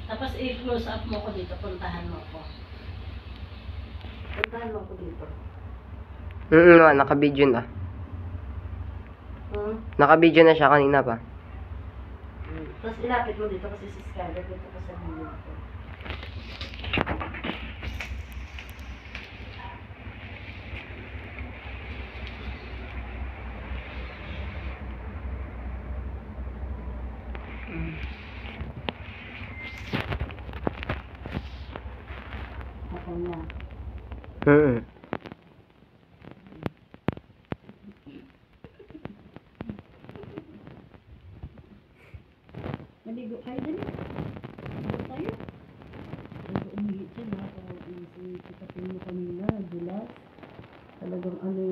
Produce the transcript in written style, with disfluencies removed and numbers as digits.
Tapos i-close up mo ko dito, puntahan mo ko. Puntahan mo ko dito. Naka-video na. Hmm? Naka-video na siya kanina pa. Tapos ilapit mo dito kasi si Skyler dito ka sa video ko. Ako na. Maligo kayo din. Maligo tayo. Talaga umigit siya na. Kung sikapin mo kanina, dulas. Talagang ano